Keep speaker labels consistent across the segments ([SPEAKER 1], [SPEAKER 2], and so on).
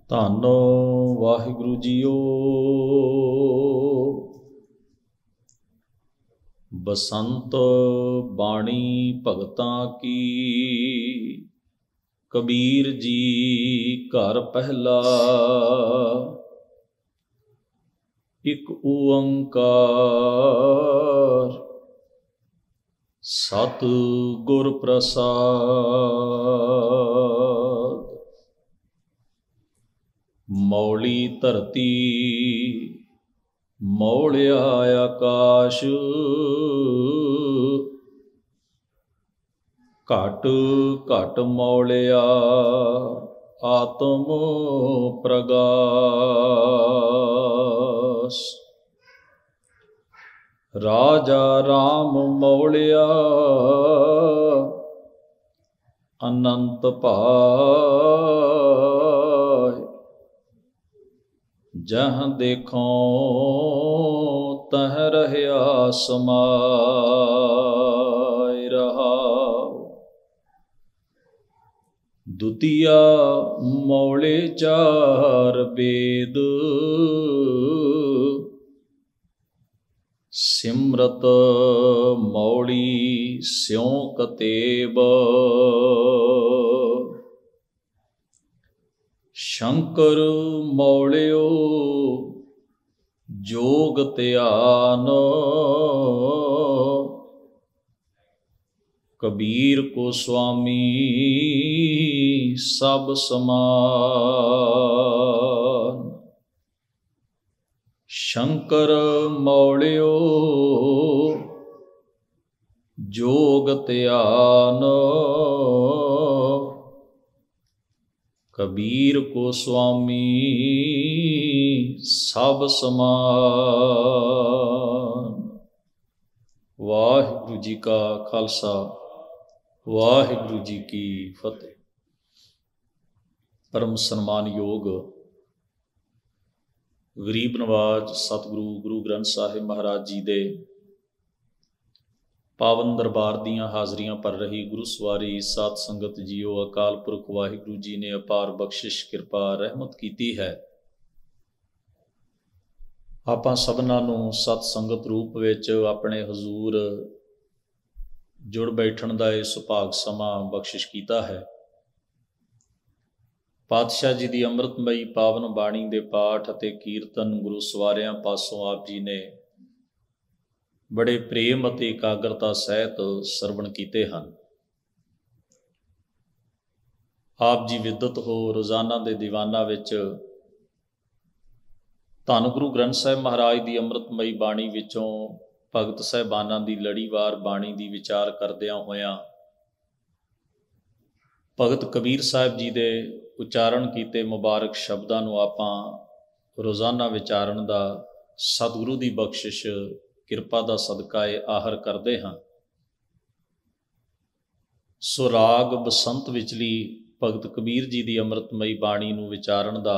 [SPEAKER 1] ਧੰਨ ਵਾਹਿਗੁਰੂ ਜੀਓ। ਬਸੰਤ ਬਾਣੀ ਭਗਤਾਂ ਕੀ, ਕਬੀਰ ਜੀ ਘਰ ਪਹਿਲਾ। ਇਕ ਓੰਕਾਰ ਸਤਿ ਗੁਰ ਪ੍ਰਸਾਦ। ਮੌਲੀ ਧਰਤੀ ਮੌਲਿਆ ਆਕਾਸ਼, ਘਟ ਘਟ ਮੌਲਿਆ ਆਤਮ ਪ੍ਰਗਾਸ। ਰਾਜਾ ਰਾਮ ਮੌਲਿਆ ਅਨੰਤ ਭਾਇ, ਜਹਾਂ ਦੇਖੋ ਤਹ ਰਹਿਆ ਸਮਾਇ ਰਹਾਉ। ਦੁਤੀਆ ਮੌਲੇ ਚਾਰ ਬੇਦ, ਸਿਮਰਤ ਮੌਲੀ ਸਿਉ ਕਤੇਬ। ਸ਼ੰਕਰ ਮੌਲਿਓ ਜੋਗ ਧਿਆਨ, ਕਬੀਰ ਕੋ ਸੁਆਮੀ ਸਭ ਸਮਾਨ। ਸ਼ੰਕਰ ਮੌਲਿਓ ਜੋਗ ਧਿਆਨ, ਕਬੀਰ ਕੋ ਸੁਆਮੀ ਸਭ ਸਮਾਨ। ਵਾਹਿਗੁਰੂ ਜੀ ਕਾ ਖਾਲਸਾ, ਵਾਹਿਗੁਰੂ ਜੀ ਕੀ ਫਤਿਹ। ਪਰਮ ਸਨਮਾਨਯੋਗ ਗਰੀਬ ਨਵਾਜ ਸਤਿਗੁਰੂ ਗੁਰੂ ਗ੍ਰੰਥ ਸਾਹਿਬ ਮਹਾਰਾਜ ਜੀ ਦੇ ਪਾਵਨ ਦਰਬਾਰ ਦੀਆਂ ਹਾਜ਼ਰੀਆਂ ਭਰ ਰਹੀ ਗੁਰੂ ਸਵਾਰੀ ਸਾਧ ਸੰਗਤ ਜੀਓ, ਅਕਾਲ ਪੁਰਖ ਵਾਹਿਗੁਰੂ ਜੀ ਨੇ ਅਪਾਰ ਬਖਸ਼ਿਸ਼ ਕਿਰਪਾ ਰਹਿਮਤ ਕੀਤੀ ਹੈ। ਆਪਾਂ ਸਭਨਾਂ ਨੂੰ ਸਤ ਸੰਗਤ ਰੂਪ ਵਿੱਚ ਆਪਣੇ ਹਜ਼ੂਰ ਜੁੜ ਬੈਠਣ ਦਾ ਇਹ ਸੁਭਾਗ ਸਮਾਂ ਬਖਸ਼ਿਸ਼ ਕੀਤਾ ਹੈ। ਪਾਤਸ਼ਾਹ ਜੀ ਦੀ ਅੰਮ੍ਰਿਤਮਈ ਪਾਵਨ ਬਾਣੀ ਦੇ ਪਾਠ ਅਤੇ ਕੀਰਤਨ ਗੁਰੂ ਸਵਾਰਿਆਂ ਪਾਸੋਂ ਆਪ ਜੀ ਨੇ ਬੜੇ ਪ੍ਰੇਮ ਅਤੇ ਇਕਾਗਰਤਾ ਸਹਿਤ ਸਰਵਣ ਕੀਤੇ ਹਨ। ਆਪ ਜੀ ਵਿਦਤ ਹੋ ਰੋਜ਼ਾਨਾ ਦੇ ਦੀਵਾਨਾਂ ਵਿੱਚ ਧੰਨ ਗੁਰੂ ਗ੍ਰੰਥ ਸਾਹਿਬ ਮਹਾਰਾਜ ਦੀ ਅੰਮ੍ਰਿਤਮਈ ਬਾਣੀ ਵਿੱਚੋਂ ਭਗਤ ਸਾਹਿਬਾਨਾਂ ਦੀ ਲੜੀਵਾਰ ਬਾਣੀ ਦੀ ਵਿਚਾਰ ਕਰਦਿਆਂ ਹੋਇਆਂ ਭਗਤ ਕਬੀਰ ਸਾਹਿਬ ਜੀ ਦੇ ਉਚਾਰਨ ਕੀਤੇ ਮੁਬਾਰਕ ਸ਼ਬਦਾਂ ਨੂੰ ਆਪਾਂ ਰੋਜ਼ਾਨਾ ਵਿਚਾਰਨ ਦਾ ਸਤਿਗੁਰੂ ਦੀ ਬਖਸ਼ਿਸ਼ ਕਿਰਪਾ ਦਾ ਸਦਕਾ ਇਹ ਆਹਰ ਕਰਦੇ ਹਾਂ। ਸੋ ਰਾਗ ਬਸੰਤ ਵਿਚਲੀ ਭਗਤ ਕਬੀਰ ਜੀ ਦੀ ਅੰਮ੍ਰਿਤਮਈ ਬਾਣੀ ਨੂੰ ਵਿਚਾਰਨ ਦਾ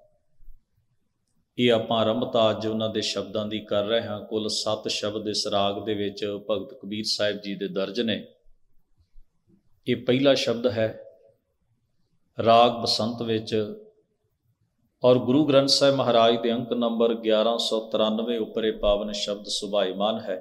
[SPEAKER 1] ਇਹ ਆਪਾਂ ਆਰੰਭਤਾ ਅੱਜ ਉਹਨਾਂ ਦੇ ਸ਼ਬਦਾਂ ਦੀ ਕਰ ਰਹੇ ਹਾਂ। ਕੁੱਲ 7 ਸ਼ਬਦ ਇਸ ਰਾਗ ਦੇ ਵਿੱਚ ਭਗਤ ਕਬੀਰ ਸਾਹਿਬ ਜੀ ਦੇ ਦਰਜ ਨੇ। ਇਹ ਪਹਿਲਾ ਸ਼ਬਦ ਹੈ ਰਾਗ ਬਸੰਤ ਵਿੱਚ, ਔਰ ਗੁਰੂ ਗ੍ਰੰਥ ਸਾਹਿਬ ਮਹਾਰਾਜ ਦੇ ਅੰਕ ਨੰਬਰ 1193 ਉੱਪਰ ਇਹ ਪਾਵਨ ਸ਼ਬਦ ਸੁਭਾਇਮਾਨ ਹੈ।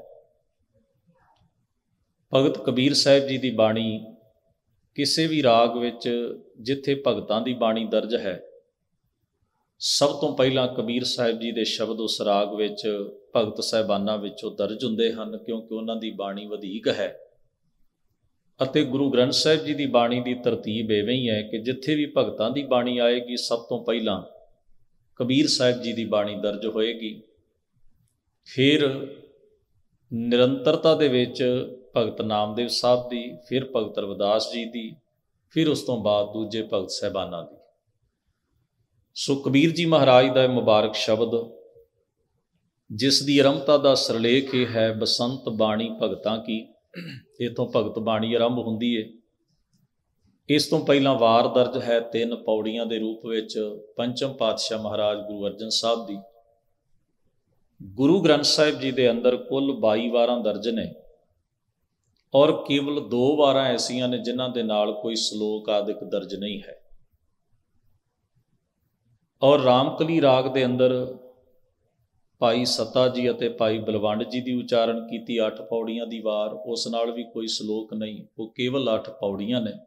[SPEAKER 1] ਭਗਤ ਕਬੀਰ ਸਾਹਿਬ ਜੀ ਦੀ ਬਾਣੀ ਕਿਸੇ ਵੀ ਰਾਗ ਵਿੱਚ ਜਿੱਥੇ ਭਗਤਾਂ ਦੀ ਬਾਣੀ ਦਰਜ ਹੈ, ਸਭ ਤੋਂ ਪਹਿਲਾਂ ਕਬੀਰ ਸਾਹਿਬ ਜੀ ਦੇ ਸ਼ਬਦ ਉਸ ਰਾਗ ਵਿੱਚ ਭਗਤ ਸਾਹਿਬਾਨਾਂ ਵਿੱਚੋਂ ਦਰਜ ਹੁੰਦੇ ਹਨ, ਕਿਉਂਕਿ ਉਹਨਾਂ ਦੀ ਬਾਣੀ ਵਧੀਕ ਹੈ। ਅਤੇ ਗੁਰੂ ਗ੍ਰੰਥ ਸਾਹਿਬ ਜੀ ਦੀ ਬਾਣੀ ਦੀ ਤਰਤੀਬ ਇਵੇਂ ਹੀ ਹੈ ਕਿ ਜਿੱਥੇ ਵੀ ਭਗਤਾਂ ਦੀ ਬਾਣੀ ਆਏਗੀ, ਸਭ ਤੋਂ ਪਹਿਲਾਂ ਕਬੀਰ ਸਾਹਿਬ ਜੀ ਦੀ ਬਾਣੀ ਦਰਜ ਹੋਏਗੀ। ਫਿਰ ਨਿਰੰਤਰਤਾ ਦੇ ਵਿੱਚ ਭਗਤ ਨਾਮਦੇਵ ਸਾਹਿਬ ਦੀ, ਫਿਰ ਭਗਤ ਰਵਿਦਾਸ ਜੀ ਦੀ, ਫਿਰ ਉਸ ਤੋਂ ਬਾਅਦ ਦੂਜੇ ਭਗਤ ਸਾਹਿਬਾਨਾਂ ਦੀ। ਸੋ ਕਬੀਰ ਜੀ ਮਹਾਰਾਜ ਦਾ ਇਹ ਮੁਬਾਰਕ ਸ਼ਬਦ, ਜਿਸ ਦੀ ਆਰੰਭਤਾ ਦਾ ਸਿਰਲੇਖ ਇਹ ਹੈ ਬਸੰਤ ਬਾਣੀ ਭਗਤਾਂ ਕੀ। ਇੱਥੋਂ ਭਗਤ ਬਾਣੀ ਆਰੰਭ ਹੁੰਦੀ ਹੈ। ਇਸ ਤੋਂ ਪਹਿਲਾਂ ਵਾਰ ਦਰਜ ਹੈ 3 ਪੌੜੀਆਂ ਦੇ ਰੂਪ ਵਿੱਚ ਪੰਚਮ ਪਾਤਸ਼ਾਹ ਮਹਾਰਾਜ ਗੁਰੂ ਅਰਜਨ ਸਾਹਿਬ ਦੀ। ਗੁਰੂ ਗ੍ਰੰਥ ਸਾਹਿਬ ਜੀ ਦੇ ਅੰਦਰ ਕੁੱਲ 22 ਵਾਰਾਂ ਦਰਜ ਨੇ, ਔਰ ਕੇਵਲ 2 ਵਾਰਾਂ ਐਸੀਆਂ ਨੇ ਜਿਨ੍ਹਾਂ ਦੇ ਨਾਲ ਕੋਈ ਸ਼ਲੋਕ ਆਦਿਕ ਦਰਜ ਨਹੀਂ ਹੈ। ਔਰ ਰਾਮਕਲੀ ਰਾਗ ਦੇ ਅੰਦਰ ਭਾਈ ਸੱਤਾ ਜੀ ਅਤੇ ਭਾਈ ਬਲਵੰਡ ਜੀ ਦੀ ਉਚਾਰਨ ਕੀਤੀ 8 ਪੌੜੀਆਂ ਦੀ ਵਾਰ। ਉਸ ਨਾਲ ਵੀ ਕੋਈ ਸ਼ਲੋਕ ਨਹੀਂ, ਉਹ ਕੇਵਲ 8 ਪੌੜੀਆਂ ਨੇ।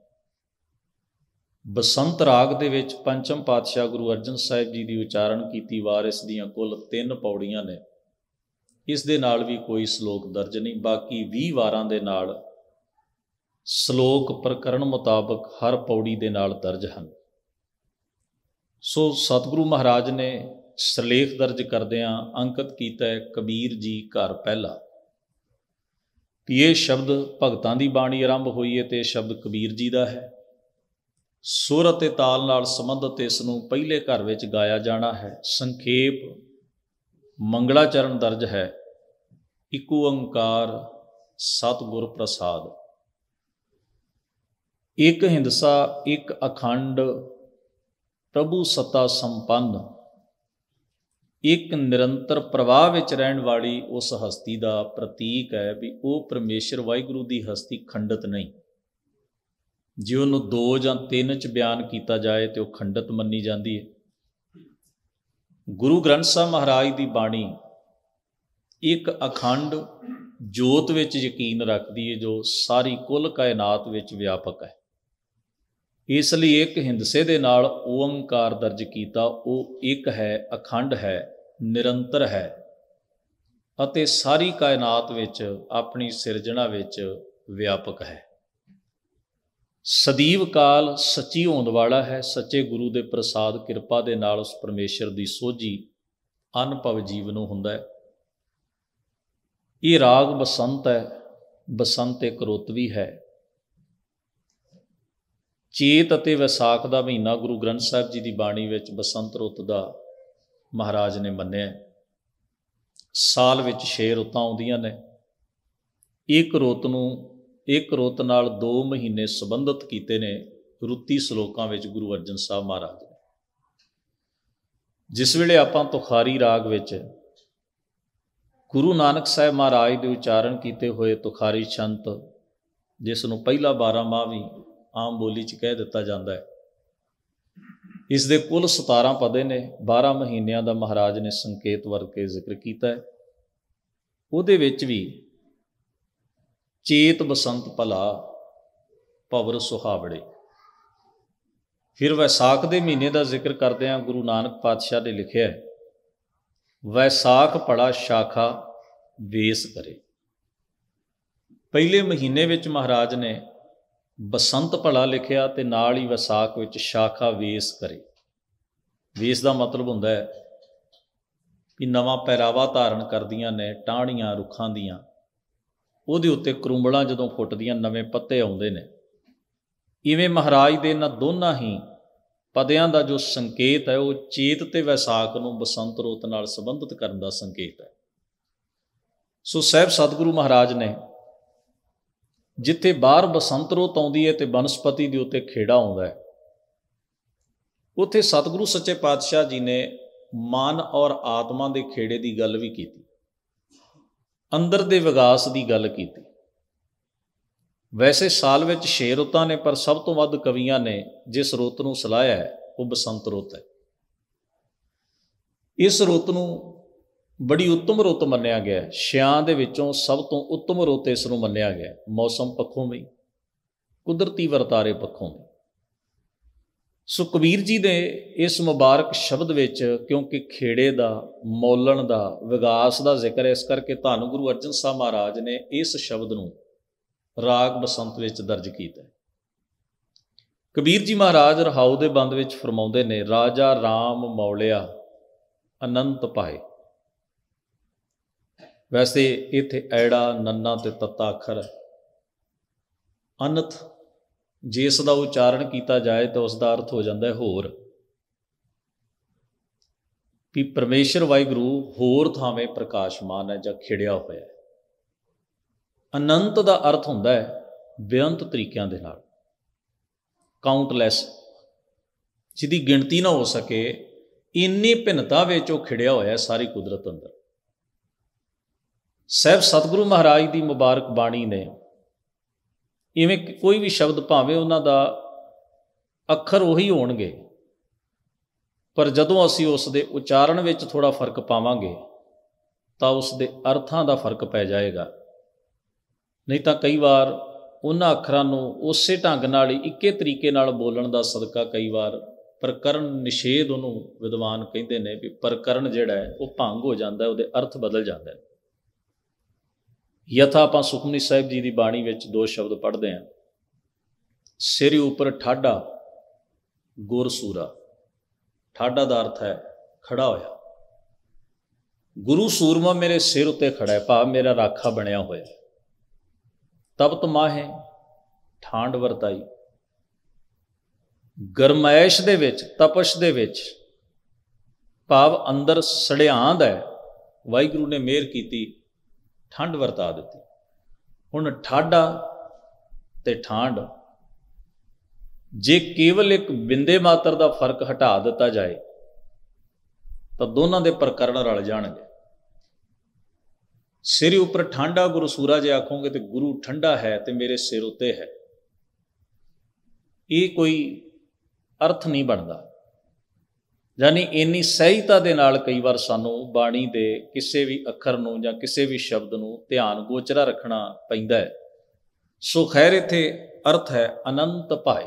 [SPEAKER 1] ਬਸੰਤ ਰਾਗ ਦੇ ਵਿੱਚ ਪੰਚਮ ਪਾਤਸ਼ਾਹ ਗੁਰੂ ਅਰਜਨ ਸਾਹਿਬ ਜੀ ਦੀ ਉਚਾਰਨ ਕੀਤੀ ਵਾਰ, ਇਸ ਦੀਆਂ ਕੁੱਲ 3 ਪੌੜੀਆਂ ਨੇ। ਇਸ ਦੇ ਨਾਲ ਵੀ ਕੋਈ ਸ਼ਲੋਕ ਦਰਜ ਨਹੀਂ। ਬਾਕੀ 20 ਵਾਰਾਂ ਦੇ ਨਾਲ ਸ਼ਲੋਕ ਪ੍ਰਕਰਨ ਮੁਤਾਬਕ ਹਰ ਪੌੜੀ ਦੇ ਨਾਲ ਦਰਜ ਹਨ। ਸੋ ਸਤਿਗੁਰੂ ਮਹਾਰਾਜ ਨੇ ਸਿਰਲੇਖ ਦਰਜ ਕਰਦਿਆਂ ਅੰਕਿਤ ਕੀਤਾ ਹੈ, ਕਬੀਰ ਜੀ ਘਰ ਪਹਿਲਾ। ਵੀ ਇਹ ਸ਼ਬਦ ਭਗਤਾਂ ਦੀ ਬਾਣੀ ਆਰੰਭ ਹੋਈ ਹੈ ਅਤੇ ਇਹ ਸ਼ਬਦ ਕਬੀਰ ਜੀ ਦਾ ਹੈ। ਸੁਰ ਅਤੇ ਤਾਲ ਨਾਲ ਸੰਬੰਧਿਤ ਇਸ ਨੂੰ ਪਹਿਲੇ ਘਰ ਵਿੱਚ ਗਾਇਆ ਜਾਣਾ ਹੈ। ਸੰਖੇਪ ਮੰਗਲਾਚਰਨ ਦਰਜ ਹੈ। ਇੱਕ ਓੰਕਾਰ ਸਤਿਗੁਰ ਪ੍ਰਸਾਦ। ਇੱਕ ਹਿੰਦਸਾ ਇੱਕ ਅਖੰਡ ਪ੍ਰਭੂ ਸੱਤਾ ਸੰਪੰਨ, ਇੱਕ ਨਿਰੰਤਰ ਪ੍ਰਵਾਹ ਵਿੱਚ ਰਹਿਣ ਵਾਲੀ ਉਸ ਹਸਤੀ ਦਾ ਪ੍ਰਤੀਕ ਹੈ ਵੀ ਉਹ ਪਰਮੇਸ਼ਰ ਵਾਹਿਗੁਰੂ ਦੀ ਹਸਤੀ ਖੰਡਿਤ ਨਹੀਂ। ਜੇ ਉਹਨੂੰ 2 ਜਾਂ 3 'ਚ ਬਿਆਨ ਕੀਤਾ ਜਾਏ ਤਾਂ ਉਹ ਖੰਡਿਤ ਮੰਨੀ ਜਾਂਦੀ ਹੈ। ਗੁਰੂ ਗ੍ਰੰਥ ਸਾਹਿਬ ਮਹਾਰਾਜ ਦੀ ਬਾਣੀ ਇੱਕ ਅਖੰਡ ਜੋਤ ਵਿੱਚ ਯਕੀਨ ਰੱਖਦੀ ਹੈ, ਜੋ ਸਾਰੀ ਕੁੱਲ ਕਾਇਨਾਤ ਵਿੱਚ ਵਿਆਪਕ ਹੈ। ਇਸ ਲਈ ਇੱਕ ਹਿੰਦਸੇ ਦੇ ਨਾਲ ਓੰਕਾਰ ਦਰਜ ਕੀਤਾ। ਉਹ ਇੱਕ ਹੈ, ਅਖੰਡ ਹੈ, ਨਿਰੰਤਰ ਹੈ ਅਤੇ ਸਾਰੀ ਕਾਇਨਾਤ ਵਿੱਚ ਆਪਣੀ ਸਿਰਜਣਾ ਵਿੱਚ ਵਿਆਪਕ ਹੈ। ਸਦੀਵ ਕਾਲ ਸੱਚੀ ਹੋਂਦ ਵਾਲਾ ਹੈ। ਸੱਚੇ ਗੁਰੂ ਦੇ ਪ੍ਰਸਾਦ ਕਿਰਪਾ ਦੇ ਨਾਲ ਉਸ ਪਰਮੇਸ਼ਰ ਦੀ ਸੋਝੀ ਅਨੁਭਵ ਜੀਵ ਨੂੰ ਹੁੰਦਾ ਹੈ। ਇਹ ਰਾਗ ਬਸੰਤ ਹੈ। ਬਸੰਤ ਇੱਕ ਰੁੱਤ ਵੀ ਹੈ। ਚੇਤ ਅਤੇ ਵਿਸਾਖ ਦਾ ਮਹੀਨਾ ਗੁਰੂ ਗ੍ਰੰਥ ਸਾਹਿਬ ਜੀ ਦੀ ਬਾਣੀ ਵਿੱਚ ਬਸੰਤ ਰੁੱਤ ਦਾ ਮਹਾਰਾਜ ਨੇ ਮੰਨਿਆ। ਸਾਲ ਵਿੱਚ 6 ਰੁੱਤਾਂ ਆਉਂਦੀਆਂ ਨੇ। ਇੱਕ ਰੁੱਤ ਨਾਲ 2 ਮਹੀਨੇ ਸੰਬੰਧਿਤ ਕੀਤੇ ਨੇ ਰੁੱਤੀ ਸ਼ਲੋਕਾਂ ਵਿੱਚ ਗੁਰੂ ਅਰਜਨ ਸਾਹਿਬ ਮਹਾਰਾਜ ਨੇ। ਜਿਸ ਵੇਲੇ ਆਪਾਂ ਤੁਖਾਰੀ ਰਾਗ ਵਿੱਚ ਗੁਰੂ ਨਾਨਕ ਸਾਹਿਬ ਮਹਾਰਾਜ ਦੇ ਉਚਾਰਨ ਕੀਤੇ ਹੋਏ ਤੁਖਾਰੀ ਛੰਤ, ਜਿਸ ਨੂੰ ਪਹਿਲਾ 12 ਮਾਹ ਵੀ ਆਮ ਬੋਲੀ 'ਚ ਕਹਿ ਦਿੱਤਾ ਜਾਂਦਾ ਹੈ, ਇਸ ਦੇ ਕੁੱਲ 17 ਪਦੇ ਨੇ। 12 ਮਹੀਨਿਆਂ ਦਾ ਮਹਾਰਾਜ ਨੇ ਸੰਕੇਤ ਵਰਤ ਕੇ ਜ਼ਿਕਰ ਕੀਤਾ ਹੈ। ਉਹਦੇ ਵਿੱਚ ਵੀ ਚੇਤ ਬਸੰਤ ਭਲਾ ਭਵਰ ਸੁਹਾਵੜੇ। ਫਿਰ ਵੈਸਾਖ ਦੇ ਮਹੀਨੇ ਦਾ ਜ਼ਿਕਰ ਕਰਦਿਆਂ ਗੁਰੂ ਨਾਨਕ ਪਾਤਸ਼ਾਹ ਨੇ ਲਿਖਿਆ, ਵੈਸਾਖ ਪੜਾ ਸ਼ਾਖਾ ਵੇਸ ਕਰੇ। ਪਹਿਲੇ ਮਹੀਨੇ ਵਿੱਚ ਮਹਾਰਾਜ ਨੇ ਬਸੰਤ ਭਲਾ ਲਿਖਿਆ ਅਤੇ ਨਾਲ ਹੀ ਵਿਸਾਖ ਵਿੱਚ ਸ਼ਾਖਾ ਵੇਸ ਕਰੇ। ਵੇਸ ਦਾ ਮਤਲਬ ਹੁੰਦਾ ਹੈ ਵੀ ਨਵਾਂ ਪਹਿਰਾਵਾ ਧਾਰਨ ਕਰਦੀਆਂ ਨੇ ਟਾਹਣੀਆਂ ਰੁੱਖਾਂ ਦੀਆਂ, ਉਹਦੇ ਉੱਤੇ ਕਰੂੰਬਲਾਂ ਜਦੋਂ ਫੁੱਟਦੀਆਂ ਨਵੇਂ ਪੱਤੇ ਆਉਂਦੇ ਨੇ। ਇਵੇਂ ਮਹਾਰਾਜ ਦੇ ਇਹਨਾਂ ਦੋਨਾਂ ਹੀ ਪਦਿਆਂ ਦਾ ਜੋ ਸੰਕੇਤ ਹੈ ਉਹ ਚੇਤ ਅਤੇ ਵੈਸਾਖ ਨੂੰ ਬਸੰਤ ਰੁੱਤ ਨਾਲ ਸੰਬੰਧਿਤ ਕਰਨ ਦਾ ਸੰਕੇਤ ਹੈ। ਸੋ ਸਾਹਿਬ ਸਤਿਗੁਰੂ ਮਹਾਰਾਜ ਨੇ ਜਿੱਥੇ ਬਾਹਰ ਬਸੰਤ ਰੁੱਤ ਆਉਂਦੀ ਹੈ ਅਤੇ ਬਨਸਪਤੀ ਦੇ ਉੱਤੇ ਖੇੜਾ ਆਉਂਦਾ ਹੈ, ਉੱਥੇ ਸਤਿਗੁਰੂ ਸੱਚੇ ਪਾਤਸ਼ਾਹ ਜੀ ਨੇ ਮਨ ਔਰ ਆਤਮਾ ਦੇ ਖੇੜੇ ਦੀ ਗੱਲ ਵੀ ਕੀਤੀ, ਅੰਦਰ ਦੇ ਵਿਕਾਸ ਦੀ ਗੱਲ ਕੀਤੀ। ਵੈਸੇ ਸਾਲ ਵਿੱਚ 6 ਰੁੱਤਾਂ ਨੇ, ਪਰ ਸਭ ਤੋਂ ਵੱਧ ਕਵੀਆਂ ਨੇ ਜਿਸ ਰੁੱਤ ਨੂੰ ਸਲਾਹਿਆ ਹੈ ਉਹ ਬਸੰਤ ਰੁੱਤ ਹੈ। ਇਸ ਰੁੱਤ ਨੂੰ ਬੜੀ ਉੱਤਮ ਰੁੱਤ ਮੰਨਿਆ ਗਿਆ। 6 ਦੇ ਵਿੱਚੋਂ ਸਭ ਤੋਂ ਉੱਤਮ ਰੁੱਤ ਇਸ ਨੂੰ ਮੰਨਿਆ ਗਿਆ, ਮੌਸਮ ਪੱਖੋਂ ਵੀ, ਕੁਦਰਤੀ ਵਰਤਾਰੇ ਪੱਖੋਂ ਵੀ। ਸੋ ਕਬੀਰ ਜੀ ਦੇ ਇਸ ਮੁਬਾਰਕ ਸ਼ਬਦ ਵਿੱਚ ਕਿਉਂਕਿ ਖੇੜੇ ਦਾ, ਮੌਲਣ ਦਾ, ਵਿਕਾਸ ਦਾ ਜ਼ਿਕਰ ਹੈ, ਇਸ ਕਰਕੇ ਧੰਨ ਗੁਰੂ ਅਰਜਨ ਸਾਹਿਬ ਮਹਾਰਾਜ ਨੇ ਇਸ ਸ਼ਬਦ ਨੂੰ ਰਾਗ ਬਸੰਤ ਵਿੱਚ ਦਰਜ ਕੀਤਾ। ਕਬੀਰ ਜੀ ਮਹਾਰਾਜ ਰਹਾਉ ਦੇ ਬੰਦ ਵਿੱਚ ਫਰਮਾਉਂਦੇ ਨੇ, ਰਾਜਾ ਰਾਮ ਮੌਲਿਆ ਅਨੰਤ ਪਾਏ। ਵੈਸੇ ਇੱਥੇ ਐੜਾ, ਨੰਨਾ ਤੇ ਤੱਤਾ ਅੱਖਰ ਹੈ। ਅਨੰਤ ਜੇ ਇਸ ਦਾ ਉਚਾਰਨ ਕੀਤਾ ਜਾਏ ਤਾਂ ਉਸ ਦਾ ਅਰਥ ਹੋ ਜਾਂਦਾ ਹੈ ਹੋਰ, ਵੀ ਪਰਮੇਸ਼ਰ ਵਾਹਿਗੁਰੂ ਹੋਰ ਥਾਵੇਂ ਪ੍ਰਕਾਸ਼ਮਾਨ ਹੈ ਜਾਂ ਖਿੜਿਆ ਹੋਇਆ ਹੈ। ਅਨੰਤ ਦਾ ਅਰਥ ਹੁੰਦਾ ਹੈ ਬੇਅੰਤ ਤਰੀਕਿਆਂ ਦੇ ਨਾਲ, ਕਾਊਂਟਲੈਸ, ਜਿਹਦੀ ਗਿਣਤੀ ਨਾ ਹੋ ਸਕੇ, ਇੰਨੀ ਭਿੰਨਤਾ ਵਿੱਚ ਉਹ ਖਿੜਿਆ ਹੋਇਆ ਸਾਰੀ ਕੁਦਰਤ ਅੰਦਰ। ਸਾਹਿਬ ਸਤਿਗੁਰੂ ਮਹਾਰਾਜ ਦੀ ਮੁਬਾਰਕ ਬਾਣੀ ਨੇ ਇਵੇਂ ਕੋਈ ਵੀ ਸ਼ਬਦ ਭਾਵੇਂ ਉਹਨਾਂ ਦਾ ਅੱਖਰ ਉਹੀ ਹੋਣਗੇ, पर जदों असीं उस दे उचारण विच थोड़ा फर्क पावांगे तो उस दे अर्थां दा फर्क पै जाएगा। नहीं तो कई बार उन्हां अखरां नूं उसे ढंग नाल ही इक्के तरीके नाल बोलण दा सदका कई बार प्रकरण निषेध उहनूं विद्वान कहिंदे ने भी प्रकरण जिहड़ा है वो भंग हो जाता है, उहदे अर्थ बदल जाते हैं। यथा आपां सुखमनी साहिब जी की बाणी विच दो शब्द पढ़ते हैं, सिर उपर ठाडा गुर सूरा। ठाडा का अर्थ है खड़ा होया, गुरु सूरमा मेरे सिर उत्ते खड़ा है, भाव मेरा राखा बनया होया। तब तो माहे ਠੰਡ ਵਰਤਾਈ, ਗਰਮੈਸ਼ ਦੇ ਵਿੱਚ ਤਪਸ਼ ਦੇ ਵਿੱਚ ਭਾਵ ਅੰਦਰ ਸੜਿਆਂਦ ਹੈ, ਵਾਹਿਗੁਰੂ ਨੇ ਮਿਹਰ ਕੀਤੀ ਠੰਡ ਵਰਤਾ ਦਿੱਤੀ। ਹੁਣ ਠਾਡਾ ਤੇ ਠੰਡ ਜੇ ਕੇਵਲ ਇੱਕ ਬਿੰਦੇ ਮਾਤਰ ਦਾ ਫਰਕ ਹਟਾ ਦਿੱਤਾ ਜਾਏ ਤਾਂ ਦੋਨਾਂ ਦੇ ਪ੍ਰਕਰਣ ਰਲ ਜਾਣਗੇ। ਸਿਰ ਉੱਪਰ ਠਾਂਡਾ ਗੁਰੂ ਸੂਰਾ ਜੇ ਆਖੋਗੇ ਤੇ ਗੁਰੂ ਠੰਡਾ ਹੈ ਤੇ ਮੇਰੇ ਸਿਰ ਉੱਤੇ ਹੈ, ਇਹ ਕੋਈ ਅਰਥ ਨਹੀਂ ਬਣਦਾ। ਯਾਨੀ ਇੰਨੀ ਸਹੀਤਾ ਦੇ ਨਾਲ ਕਈ ਵਾਰ ਸਾਨੂੰ ਬਾਣੀ ਦੇ ਕਿਸੇ ਵੀ ਅੱਖਰ ਨੂੰ ਜਾਂ ਕਿਸੇ ਵੀ ਸ਼ਬਦ ਨੂੰ ਧਿਆਨ ਗੋਚਰਾ ਰੱਖਣਾ ਪੈਂਦਾ ਹੈ। ਸੋ ਖੈਰ ਇੱਥੇ ਅਰਥ ਹੈ ਅਨੰਤ ਭਾਏ,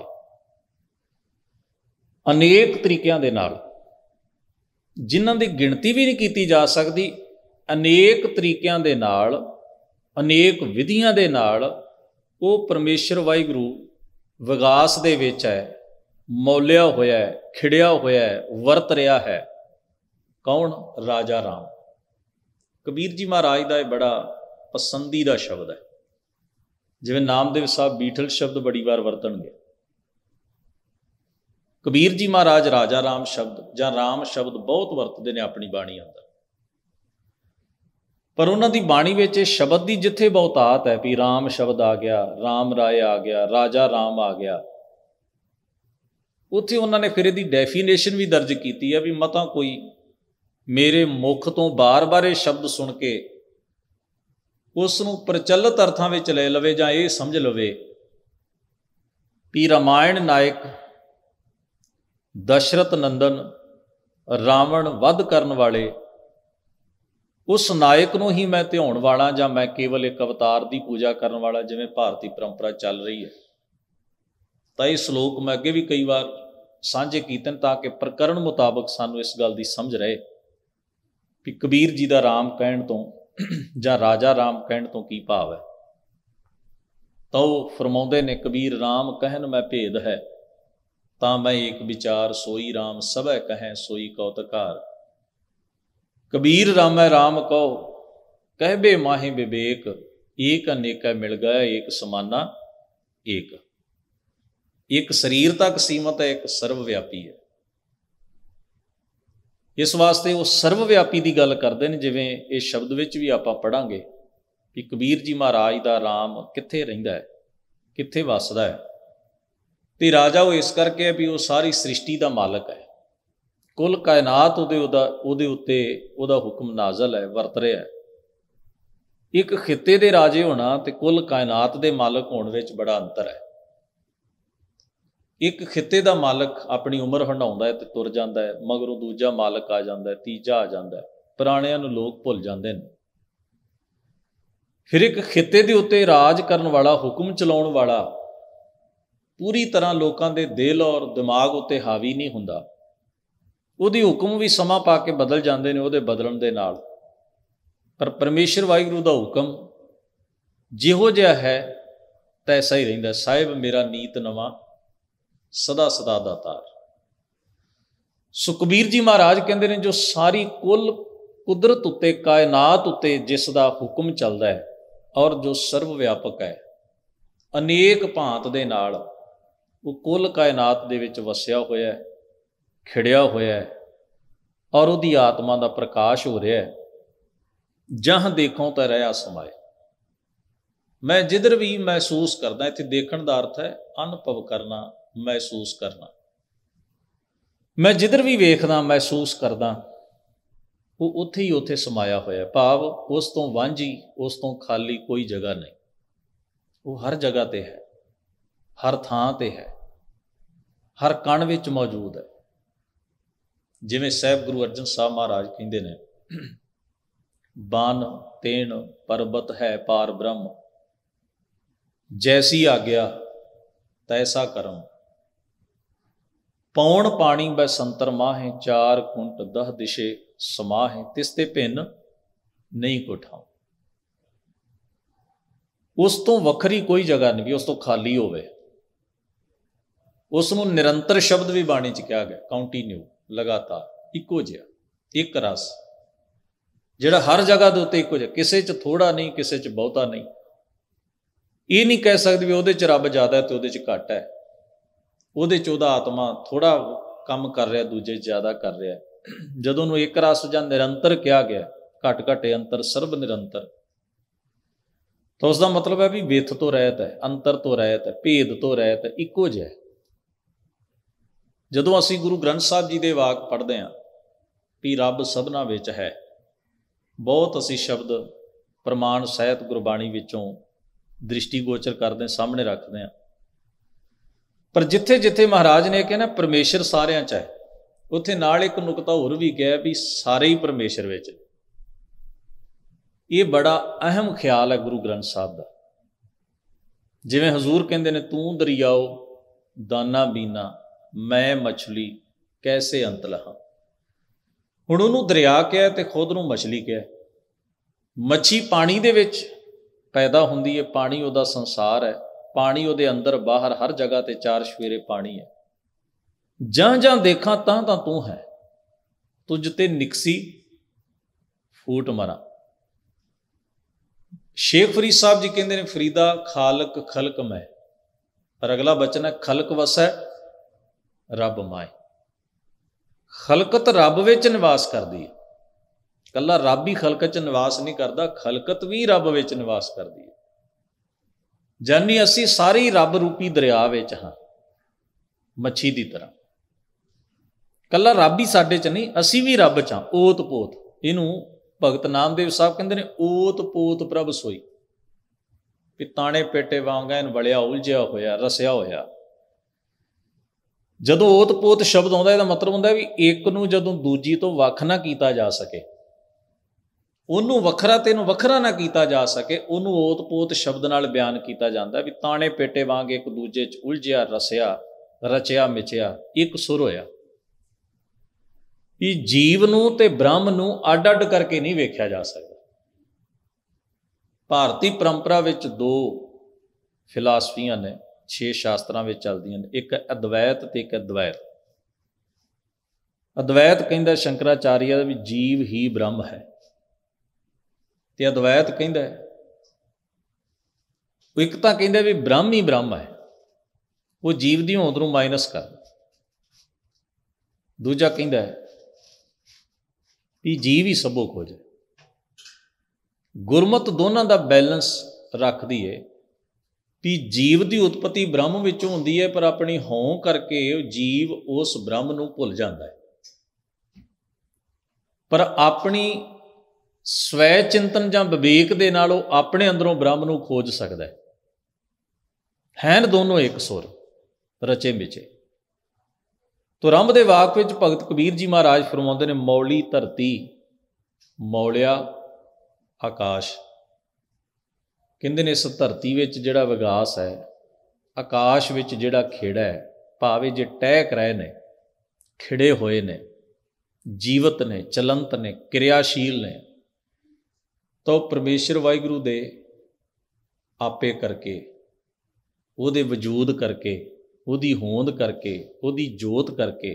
[SPEAKER 1] ਅਨੇਕ ਤਰੀਕਿਆਂ ਦੇ ਨਾਲ ਜਿਨ੍ਹਾਂ ਦੀ ਗਿਣਤੀ ਵੀ ਨਹੀਂ ਕੀਤੀ ਜਾ ਸਕਦੀ, ਅਨੇਕ ਤਰੀਕਿਆਂ ਦੇ ਨਾਲ, ਅਨੇਕ ਵਿਧੀਆਂ ਦੇ ਨਾਲ ਉਹ ਪਰਮੇਸ਼ਰ ਵਾਹਿਗੁਰੂ ਵਿਗਾਸ ਦੇ ਵਿੱਚ ਹੈ, ਮੌਲਿਆ ਹੋਇਆ ਹੈ, ਖਿੜਿਆ ਹੋਇਆ ਹੈ, ਵਰਤ ਰਿਹਾ ਹੈ। ਕੌਣ? ਰਾਜਾ ਰਾਮ। ਕਬੀਰ ਜੀ ਮਹਾਰਾਜ ਦਾ ਇਹ ਬੜਾ ਪਸੰਦੀਦਾ ਸ਼ਬਦ ਹੈ। ਜਿਵੇਂ ਨਾਮਦੇਵ ਸਾਹਿਬ ਬੀਠਲ ਸ਼ਬਦ ਬੜੀ ਵਾਰ ਵਰਤਣਗੇ, ਕਬੀਰ ਜੀ ਮਹਾਰਾਜ ਰਾਜਾ ਰਾਮ ਸ਼ਬਦ ਜਾਂ ਰਾਮ ਸ਼ਬਦ ਬਹੁਤ ਵਰਤਦੇ ਨੇ ਆਪਣੀ ਬਾਣੀ ਅੰਦਰ। ਪਰ ਉਹਨਾਂ ਦੀ ਬਾਣੀ ਵਿੱਚ ਇਹ ਸ਼ਬਦ ਦੀ ਜਿੱਥੇ ਬਹੁਤਾਤ ਹੈ ਵੀ ਰਾਮ ਸ਼ਬਦ ਆ ਗਿਆ, ਰਾਮ ਰਾਏ ਆ ਗਿਆ, ਰਾਜਾ ਰਾਮ ਆ ਗਿਆ, ਉੱਥੇ ਉਹਨਾਂ ਨੇ ਫਿਰ ਇਹਦੀ ਡੈਫੀਨੇਸ਼ਨ ਵੀ ਦਰਜ ਕੀਤੀ ਹੈ ਵੀ ਮਤਾਂ ਕੋਈ ਮੇਰੇ ਮੁਖ ਤੋਂ ਬਾਰ-ਬਾਰ ਇਹ ਸ਼ਬਦ ਸੁਣ ਕੇ ਉਸ ਨੂੰ ਪ੍ਰਚਲਿਤ ਅਰਥਾਂ ਵਿੱਚ ਲੈ ਲਵੇ ਜਾਂ ਇਹ ਸਮਝ ਲਵੇ ਵੀ ਰਾਮਾਇਣ ਨਾਇਕ ਦਸ਼ਰਥ ਨੰਦਨ ਰਾਵਣ ਵੱਧ ਕਰਨ ਵਾਲੇ ਉਸ ਨਾਇਕ ਨੂੰ ਹੀ ਮੈਂ ਧਿਆਉਣ ਵਾਲਾ ਜਾਂ ਮੈਂ ਕੇਵਲ ਇੱਕ ਅਵਤਾਰ ਦੀ ਪੂਜਾ ਕਰਨ ਵਾਲਾ, ਜਿਵੇਂ ਭਾਰਤੀ ਪਰੰਪਰਾ ਚੱਲ ਰਹੀ ਹੈ। ਤਾਂ ਇਹ ਸ਼ਲੋਕ ਮੈਂ ਅੱਗੇ ਵੀ ਕਈ ਵਾਰ ਸਾਂਝੇ ਕੀਤੇ ਤਾਂ ਕਿ ਪ੍ਰਕਰਨ ਮੁਤਾਬਕ ਸਾਨੂੰ ਇਸ ਗੱਲ ਦੀ ਸਮਝ ਰਹੇ ਵੀ ਕਬੀਰ ਜੀ ਦਾ ਰਾਮ ਕਹਿਣ ਤੋਂ ਜਾਂ ਰਾਜਾ ਰਾਮ ਕਹਿਣ ਤੋਂ ਕੀ ਭਾਵ ਹੈ। ਤਾਂ ਉਹ ਫਰਮਾਉਂਦੇ ਨੇ, ਕਬੀਰ ਰਾਮ ਕਹਿਣ ਮੈਂ ਭੇਦ ਹੈ, ਤਾਂ ਮੈਂ ਏਕ ਵਿਚਾਰ ਸੋਈ ਰਾਮ ਸਭੈ ਕਹੈ ਸੋਈ ਕਉਤਕਾਰ। ਕਬੀਰ ਰਾਮੈ ਰਾਮ ਕਹੋ ਕਹਿਬੇ ਮਾਹੇ ਵਿਵੇਕ, ਏਕ ਅਨੇਕਾ ਮਿਲ ਗਿਆ ਏਕ ਸਮਾਨਾ ਏਕ। ਇੱਕ ਸਰੀਰ ਤੱਕ ਸੀਮਤ ਹੈ, ਇੱਕ ਸਰਵ ਵਿਆਪੀ ਹੈ। ਇਸ ਵਾਸਤੇ ਉਹ ਸਰਵ ਵਿਆਪੀ ਦੀ ਗੱਲ ਕਰਦੇ ਨੇ। ਜਿਵੇਂ ਇਹ ਸ਼ਬਦ ਵਿੱਚ ਵੀ ਆਪਾਂ ਪੜ੍ਹਾਂਗੇ ਕਿ ਕਬੀਰ ਜੀ ਮਹਾਰਾਜ ਦਾ ਰਾਮ ਕਿੱਥੇ ਰਹਿੰਦਾ ਹੈ, ਕਿੱਥੇ ਵੱਸਦਾ ਹੈ। ਤੇ ਰਾਜਾ ਉਹ ਇਸ ਕਰਕੇ ਵੀ ਉਹ ਸਾਰੀ ਸ੍ਰਿਸ਼ਟੀ ਦਾ ਮਾਲਕ ਹੈ, ਕੁੱਲ ਕਾਇਨਾਤ ਉਹਦੇ ਉੱਤੇ ਉਹਦਾ ਹੁਕਮ ਨਾਜ਼ਲ ਹੈ, ਵਰਤ ਰਿਹਾ ਹੈ। ਇੱਕ ਖਿੱਤੇ ਦੇ ਰਾਜੇ ਹੋਣਾ ਤੇ ਕੁੱਲ ਕਾਇਨਾਤ ਦੇ ਮਾਲਕ ਹੋਣ ਵਿੱਚ ਬੜਾ ਅੰਤਰ ਹੈ। ਇੱਕ ਖਿੱਤੇ ਦਾ ਮਾਲਕ ਆਪਣੀ ਉਮਰ ਹੰਢਾਉਂਦਾ ਹੈ ਤੇ ਤੁਰ ਜਾਂਦਾ ਹੈ, ਮਗਰੋਂ ਦੂਜਾ ਮਾਲਕ ਆ ਜਾਂਦਾ ਹੈ, ਤੀਜਾ ਆ ਜਾਂਦਾ ਹੈ, ਪੁਰਾਣਿਆਂ ਨੂੰ ਲੋਕ ਭੁੱਲ ਜਾਂਦੇ ਨੇ। ਫਿਰ ਇੱਕ ਖਿੱਤੇ ਦੇ ਉੱਤੇ ਰਾਜ ਕਰਨ ਵਾਲਾ, ਹੁਕਮ ਚਲਾਉਣ ਵਾਲਾ ਪੂਰੀ ਤਰ੍ਹਾਂ ਲੋਕਾਂ ਦੇ ਦਿਲ ਔਰ ਦਿਮਾਗ ਉੱਤੇ ਹਾਵੀ ਨਹੀਂ ਹੁੰਦਾ। ਉਹਦੀ ਹੁਕਮ ਵੀ ਸਮਾਂ ਪਾ ਕੇ ਬਦਲ ਜਾਂਦੇ ਨੇ ਉਹਦੇ ਬਦਲਣ ਦੇ ਨਾਲ। ਪਰ ਪਰਮੇਸ਼ਰ ਵਾਹਿਗੁਰੂ ਦਾ ਹੁਕਮ ਜਿਹੋ ਜਿਹਾ ਹੈ ਤੈਸਾ ਹੀ ਰਹਿੰਦਾ। ਸਾਹਿਬ ਮੇਰਾ ਨੀਤ ਨਵਾਂ ਸਦਾ ਸਦਾ ਦਾਤਾਰ। ਸੋ ਕਬੀਰ ਜੀ ਮਹਾਰਾਜ ਕਹਿੰਦੇ ਨੇ, ਜੋ ਸਾਰੀ ਕੁੱਲ ਕੁਦਰਤ ਉੱਤੇ, ਕਾਇਨਾਤ ਉੱਤੇ ਜਿਸ ਦਾ ਹੁਕਮ ਚੱਲਦਾ ਹੈ ਔਰ ਜੋ ਸਰਵ ਵਿਆਪਕ ਹੈ, ਅਨੇਕ ਭਾਂਤ ਦੇ ਨਾਲ ਉਹ ਕੁੱਲ ਕਾਇਨਾਤ ਦੇ ਵਿੱਚ ਵਸਿਆ ਹੋਇਆ ਹੈ, ਖਿੜਿਆ ਹੋਇਆ ਹੈ ਔਰ ਉਹਦੀ ਆਤਮਾ ਦਾ ਪ੍ਰਕਾਸ਼ ਹੋ ਰਿਹਾ ਹੈ। ਜਹਾਂ ਦੇਖੋ ਤਾਂ ਰਹਾ ਸਮਾਏ। ਮੈਂ ਜਿੱਧਰ ਵੀ ਮਹਿਸੂਸ ਕਰਦਾ, ਇੱਥੇ ਦੇਖਣ ਦਾ ਅਰਥ ਹੈ ਅਨੁਭਵ ਕਰਨਾ, ਮਹਿਸੂਸ ਕਰਨਾ। ਮੈਂ ਜਿੱਧਰ ਵੀ ਵੇਖਦਾ, ਮਹਿਸੂਸ ਕਰਦਾ, ਉਹ ਉੱਥੇ ਹੀ ਉੱਥੇ ਸਮਾਇਆ ਹੋਇਆ। ਭਾਵ ਉਸ ਤੋਂ ਵਾਂਝੀ, ਉਸ ਤੋਂ ਖਾਲੀ ਕੋਈ ਜਗ੍ਹਾ ਨਹੀਂ। ਉਹ ਹਰ ਜਗ੍ਹਾ ਤੇ ਹੈ, ਹਰ ਥਾਂ ਤੇ ਹੈ, ਹਰ ਕਣ ਵਿੱਚ ਮੌਜੂਦ ਹੈ। ਜਿਵੇਂ ਸਾਹਿਬ ਗੁਰੂ ਅਰਜਨ ਸਾਹਿਬ ਮਹਾਰਾਜ ਕਹਿੰਦੇ ਨੇ, ਬਨ ਤੇਣ ਪਰਬਤ ਹੈ ਪਾਰ ਬ੍ਰਹਮ, ਜੈਸੀ ਆਗਿਆ ਤੈਸਾ ਕਰਮ, ਪੌਣ ਪਾਣੀ ਬੈ ਸੰਤਰ ਮਾਹੇ, ਚਾਰ ਕੁੰਟ ਦਹ ਦਿਸ਼ੇ ਸਮਾਹੇ, ਤਿਸ ਤੇ ਭਿੰਨ ਨਹੀਂ ਕੋ ਠਾਉ। ਉਸ ਤੋਂ ਵੱਖਰੀ ਕੋਈ ਜਗ੍ਹਾ ਨਹੀਂ ਵੀ ਉਸ ਤੋਂ ਖਾਲੀ ਹੋਵੇ। ਉਸ ਨੂੰ ਨਿਰੰਤਰ ਸ਼ਬਦ ਵੀ ਬਾਣੀ 'ਚ ਕਿਹਾ ਗਿਆ, ਕਾਉਂਟੀਨਿਊ, ਲਗਾਤਾਰ, ਇੱਕੋ ਜਿਹਾ, ਇੱਕ ਰਸ, ਜਿਹੜਾ ਹਰ ਜਗ੍ਹਾ ਦੇ ਉੱਤੇ ਇੱਕੋ ਜਿਹਾ, ਕਿਸੇ 'ਚ ਥੋੜ੍ਹਾ ਨਹੀਂ, ਕਿਸੇ 'ਚ ਬਹੁਤਾ ਨਹੀਂ। ਇਹ ਨਹੀਂ ਕਹਿ ਸਕਦੇ ਵੀ ਉਹਦੇ 'ਚ ਰੱਬ ਜ਼ਿਆਦਾ ਅਤੇ ਉਹਦੇ 'ਚ ਘੱਟ ਹੈ, ਉਹਦੇ 'ਚ ਉਹਦਾ ਆਤਮਾ ਥੋੜ੍ਹਾ ਕੰਮ ਕਰ ਰਿਹਾ, ਦੂਜੇ 'ਚ ਜ਼ਿਆਦਾ ਕਰ ਰਿਹਾ। ਜਦੋਂ ਉਹਨੂੰ ਇੱਕ ਰਸ ਜਾਂ ਨਿਰੰਤਰ ਕਿਹਾ ਗਿਆ, ਘਟ ਘਟੇ ਅੰਤਰ ਸਰਬ ਨਿਰੰਤਰ, ਤਾਂ ਉਸ ਦਾ ਮਤਲਬ ਹੈ ਵੀ ਵਿੱਥ ਤੋਂ ਰਹਿਤ ਹੈ, ਅੰਤਰ ਤੋਂ ਰਹਿਤ ਹੈ, ਭੇਦ ਤੋਂ ਰਹਿਤ ਹੈ, ਇੱਕੋ ਜਿਹਾ। ਜਦੋਂ ਅਸੀਂ ਗੁਰੂ ਗ੍ਰੰਥ ਸਾਹਿਬ ਜੀ ਦੇ ਵਾਕ ਪੜ੍ਹਦੇ ਹਾਂ ਵੀ ਰੱਬ ਸਭਨਾਂ ਵਿੱਚ ਹੈ, ਬਹੁਤ ਅਸੀਂ ਸ਼ਬਦ ਪ੍ਰਮਾਣ ਸਾਹਿਤ ਗੁਰਬਾਣੀ ਵਿੱਚੋਂ ਦ੍ਰਿਸ਼ਟੀਗੋਚਰ ਕਰਦੇ ਹਾਂ, ਸਾਹਮਣੇ ਰੱਖਦੇ ਹਾਂ। ਪਰ ਜਿੱਥੇ ਜਿੱਥੇ ਮਹਾਰਾਜ ਨੇ ਕਿਹਾ ਨਾ ਪਰਮੇਸ਼ਰ ਸਾਰਿਆਂ 'ਚ ਹੈ, ਉੱਥੇ ਨਾਲ ਇੱਕ ਨੁਕਤਾ ਹੋਰ ਵੀ ਕਿਹਾ ਵੀ ਸਾਰੇ ਹੀ ਪਰਮੇਸ਼ਰ ਵਿੱਚ। ਇਹ ਬੜਾ ਅਹਿਮ ਖਿਆਲ ਹੈ ਗੁਰੂ ਗ੍ਰੰਥ ਸਾਹਿਬ ਦਾ। ਜਿਵੇਂ ਹਜ਼ੂਰ ਕਹਿੰਦੇ ਨੇ, ਤੂੰ ਦਰਿਆਓ ਦਾਨਾ ਬੀਨਾ, ਮੈਂ ਮਛਲੀ ਕੈਸੇ ਅੰਤ ਲਹਾ। ਹੁਣ ਉਹਨੂੰ ਦਰਿਆ ਕਿਹਾ ਤੇ ਖੁਦ ਨੂੰ ਮਛਲੀ ਕਿਹਾ। ਮੱਛੀ ਪਾਣੀ ਦੇ ਵਿੱਚ ਪੈਦਾ ਹੁੰਦੀ ਹੈ, ਪਾਣੀ ਉਹਦਾ ਸੰਸਾਰ ਹੈ, ਪਾਣੀ ਉਹਦੇ ਅੰਦਰ ਬਾਹਰ ਹਰ ਜਗ੍ਹਾ ਤੇ ਚਾਰ ਚੁਫੇਰੇ ਪਾਣੀ ਹੈ। ਜਾਂ ਜਾਂ ਦੇਖਾਂ ਤਾਂ ਤੂੰ ਹੈ, ਤੁਝ ਤੇ ਨਿਕਸੀ ਫੂਟ ਮਰਾਂ। ਸ਼ੇਖ ਫਰੀਦ ਸਾਹਿਬ ਜੀ ਕਹਿੰਦੇ ਨੇ, ਫਰੀਦਾ ਖਾਲਕ ਖਲਕ ਮੈਂ, ਪਰ ਅਗਲਾ ਬਚਨ ਹੈ ਖਲਕ ਵਸੈ ਰੱਬ ਮਾਏ। ਖਲਕਤ ਰੱਬ ਵਿੱਚ ਨਿਵਾਸ ਕਰਦੀ ਹੈ, ਇਕੱਲਾ ਰੱਬ ਹੀ ਖਲਕਤ 'ਚ ਨਿਵਾਸ ਨਹੀਂ ਕਰਦਾ, ਖਲਕਤ ਵੀ ਰੱਬ ਵਿੱਚ ਨਿਵਾਸ ਕਰਦੀ ਹੈ। ਜਾਨੀ ਅਸੀਂ ਸਾਰੇ ਹੀ ਰੱਬ ਰੂਪੀ ਦਰਿਆ ਵਿੱਚ ਹਾਂ, ਮੱਛੀ ਦੀ ਤਰ੍ਹਾਂ। ਇਕੱਲਾ ਰੱਬ ਹੀ ਸਾਡੇ 'ਚ ਨਹੀਂ, ਅਸੀਂ ਵੀ ਰੱਬ 'ਚ ਹਾਂ, ਓਤ ਪੋਤ। ਇਹਨੂੰ ਭਗਤ ਨਾਮਦੇਵ ਸਾਹਿਬ ਕਹਿੰਦੇ ਨੇ, ਓਤ ਪੋਤ ਪ੍ਰਭ ਸੋਈ, ਵੀ ਤਾਣੇ ਪੇਟੇ ਵਾਂਗ ਐਨ ਵਲਿਆ ਉਲਝਿਆ ਹੋਇਆ, ਰਸਿਆ ਹੋਇਆ। ਜਦੋਂ ਓਤ ਪੋਤ ਸ਼ਬਦ ਆਉਂਦਾ, ਇਹਦਾ ਮਤਲਬ ਹੁੰਦਾ ਵੀ ਇੱਕ ਨੂੰ ਜਦੋਂ ਦੂਜੀ ਤੋਂ ਵੱਖ ਨਾ ਕੀਤਾ ਜਾ ਸਕੇ, ਉਹਨੂੰ ਵੱਖਰਾ ਤੇ ਇਹਨੂੰ ਵੱਖਰਾ ਨਾ ਕੀਤਾ ਜਾ ਸਕੇ, ਉਹਨੂੰ ਓਤ ਪੋਤ ਸ਼ਬਦ ਨਾਲ ਬਿਆਨ ਕੀਤਾ ਜਾਂਦਾ ਵੀ ਤਾਣੇ ਪੇਟੇ ਵਾਂਗ ਇੱਕ ਦੂਜੇ 'ਚ ਉਲਝਿਆ, ਰਸਿਆ, ਰਚਿਆ ਮਿਚਿਆ, ਇੱਕ ਸੁਰ ਹੋਇਆ। ਵੀ ਜੀਵ ਨੂੰ ਤੇ ਬ੍ਰਹਮ ਨੂੰ ਅੱਡ ਅੱਡ ਕਰਕੇ ਨਹੀਂ ਵੇਖਿਆ ਜਾ ਸਕਦਾ। ਭਾਰਤੀ ਪਰੰਪਰਾ ਵਿੱਚ ਦੋ ਫਿਲਾਸਫੀਆਂ ਨੇ, 6 ਸ਼ਾਸਤਰਾਂ ਵਿੱਚ ਚੱਲਦੀਆਂ ਨੇ, ਇੱਕ ਅਦਵੈਤ ਤੇ ਇੱਕ ਅਦਵੈਤ। ਅਦਵੈਤ ਕਹਿੰਦਾ ਸ਼ੰਕਰਾਚਾਰੀਆ ਵੀ ਜੀਵ ਹੀ ਬ੍ਰਹਮ ਹੈ, ਤੇ ਅਦਵੈਤ ਕਹਿੰਦਾ ਉਹ ਇੱਕ ਤਾਂ ਕਹਿੰਦਾ ਵੀ ਬ੍ਰਹਮ ਹੀ ਬ੍ਰਹਮ ਹੈ, ਉਹ ਜੀਵ ਦੀ ਹੋਂਦ ਨੂੰ ਮਾਈਨਸ ਕਰ। ਦੂਜਾ ਕਹਿੰਦਾ ਵੀ ਜੀਵ ਹੀ ਸਭੋ ਕੁਝ ਹੈ। ਗੁਰਮਤਿ ਦੋਨਾਂ ਦਾ ਬੈਲੈਂਸ ਰੱਖਦੀ ਹੈ ਵੀ ਜੀਵ ਦੀ ਉਤਪਤੀ ਬ੍ਰਹਮ ਵਿੱਚੋਂ ਹੁੰਦੀ ਹੈ, ਪਰ ਆਪਣੀ ਹੋਂ ਕਰਕੇ ਜੀਵ ਉਸ ਬ੍ਰਹਮ ਨੂੰ ਭੁੱਲ ਜਾਂਦਾ ਹੈ, ਪਰ ਆਪਣੀ ਸਵੈ ਚਿੰਤਨ ਜਾਂ ਵਿਵੇਕ ਦੇ ਨਾਲ ਉਹ ਆਪਣੇ ਅੰਦਰੋਂ ਬ੍ਰਹਮ ਨੂੰ ਖੋਜ ਸਕਦਾ ਹੈ। ਹੈਨ ਦੋਨੋਂ ਇੱਕ ਸੁਰ, ਰਚੇ ਮਿਚੇ। ਤੋ ਰੰਭ ਦੇ ਵਾਕ ਵਿੱਚ ਭਗਤ ਕਬੀਰ ਜੀ ਮਹਾਰਾਜ ਫਰਮਾਉਂਦੇ ਨੇ, ਮੌਲੀ ਧਰਤੀ ਮੌਲਿਆ ਆਕਾਸ਼। ਕਹਿੰਦੇ ਨੇ ਇਸ ਧਰਤੀ ਵਿੱਚ ਜਿਹੜਾ ਵਿਗਾਸ ਹੈ, ਆਕਾਸ਼ ਵਿੱਚ ਜਿਹੜਾ ਖੇੜਾ ਹੈ, ਭਾਵੇਂ ਜੇ ਟਹਿਕ ਰਹੇ ਨੇ, ਖਿੜੇ ਹੋਏ ਨੇ, ਜੀਵਤ ਨੇ, ਚਲੰਤ ਨੇ, ਕਿਰਿਆਸ਼ੀਲ ਨੇ, ਤਾਂ ਉਹ ਪਰਮੇਸ਼ਰ ਵਾਹਿਗੁਰੂ ਦੇ ਆਪੇ ਕਰਕੇ, ਉਹਦੇ ਵਜੂਦ ਕਰਕੇ, ਉਹਦੀ ਹੋਂਦ ਕਰਕੇ, ਉਹਦੀ ਜੋਤ ਕਰਕੇ।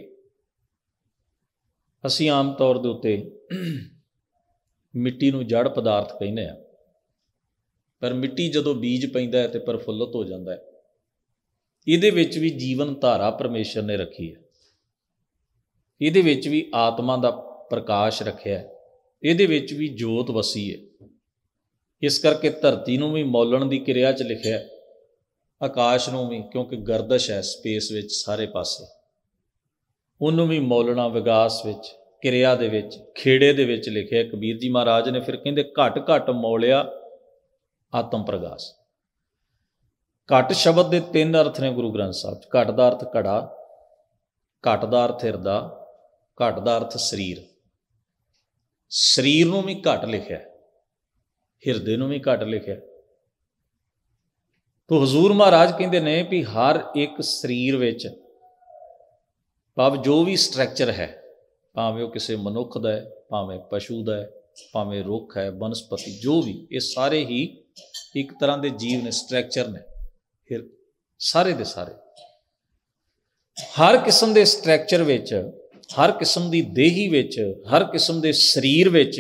[SPEAKER 1] ਅਸੀਂ ਆਮ ਤੌਰ ਦੇ ਉੱਤੇ ਮਿੱਟੀ ਨੂੰ ਜੜ ਪਦਾਰਥ ਕਹਿੰਦੇ ਹਾਂ, ਪਰ ਮਿੱਟੀ ਜਦੋਂ ਬੀਜ ਪੈਂਦਾ ਹੈ ਤੇ ਪ੍ਰਫੁੱਲਤ ਹੋ ਜਾਂਦਾ ਹੈ। ਇਹਦੇ ਵਿੱਚ ਵੀ ਜੀਵਨ ਧਾਰਾ ਪਰਮੇਸ਼ਰ ਨੇ ਰੱਖੀ ਹੈ, ਇਹਦੇ ਵਿੱਚ ਵੀ ਆਤਮਾ ਦਾ ਪ੍ਰਕਾਸ਼ ਰੱਖਿਆ ਹੈ, ਇਹਦੇ ਵਿੱਚ ਵੀ ਜੋਤ ਵਸੀ ਹੈ। ਇਸ ਕਰਕੇ ਧਰਤੀ ਨੂੰ ਵੀ ਮੌਲਣ ਦੀ ਕਿਰਿਆ 'ਚ ਲਿਖਿਆ, ਆਕਾਸ਼ ਨੂੰ ਵੀ, ਕਿਉਂਕਿ ਗਰਦਸ਼ ਹੈ ਸਪੇਸ ਵਿੱਚ ਸਾਰੇ ਪਾਸੇ, ਉਹਨੂੰ ਵੀ ਮੌਲਣਾ ਵਿਗਾਸ ਵਿੱਚ, ਕਿਰਿਆ ਦੇ ਵਿੱਚ, ਖੇੜੇ ਦੇ ਵਿੱਚ ਲਿਖਿਆ। ਕਬੀਰ ਜੀ ਮਹਾਰਾਜ ਨੇ ਫਿਰ ਕਹਿੰਦੇ, ਘਟ ਘਟ ਮੌਲਿਆ ਆਤਮ ਪ੍ਰਗਾਸ। ਘਟ ਸ਼ਬਦ ਦੇ 3 ਅਰਥ ਨੇ ਗੁਰੂ ਗ੍ਰੰਥ ਸਾਹਿਬ 'ਚ। ਘਟ ਦਾ ਅਰਥ ਘੜਾ, ਘਟ ਦਾ ਅਰਥ ਹਿਰਦਾ, ਘਟ ਦਾ ਅਰਥ ਸਰੀਰ, ਸਰੀਰ ਨੂੰ ਵੀ ਘਟ ਲਿਖਿਆ, ਹਿਰਦੇ ਨੂੰ ਵੀ ਘਟ ਲਿਖਿਆ। ਤੋ ਹਜ਼ੂਰ ਮਹਾਰਾਜ ਕਹਿੰਦੇ ਨੇ ਵੀ ਹਰ ਇੱਕ ਸਰੀਰ ਵਿੱਚ, ਭਾਵ ਜੋ ਵੀ ਸਟਰਕਚਰ ਹੈ, ਭਾਵੇਂ ਉਹ ਕਿਸੇ ਮਨੁੱਖ ਦਾ ਹੈ, ਭਾਵੇਂ ਪਸ਼ੂ ਦਾ ਹੈ, ਭਾਵੇਂ ਰੁੱਖ ਹੈ, ਬਨਸਪਤੀ, ਜੋ ਵੀ, ਇਹ ਸਾਰੇ ਹੀ ਇੱਕ ਤਰ੍ਹਾਂ ਦੇ ਜੀਵ ਨੇ, ਸਟਰਕਚਰ ਨੇ, ਫਿਰ ਸਾਰੇ ਦੇ ਸਾਰੇ। ਹਰ ਕਿਸਮ ਦੇ ਸਟਰਕਚਰ ਵਿੱਚ, ਹਰ ਕਿਸਮ ਦੀ ਦੇਹੀ ਵਿੱਚ, ਹਰ ਕਿਸਮ ਦੇ ਸਰੀਰ ਵਿੱਚ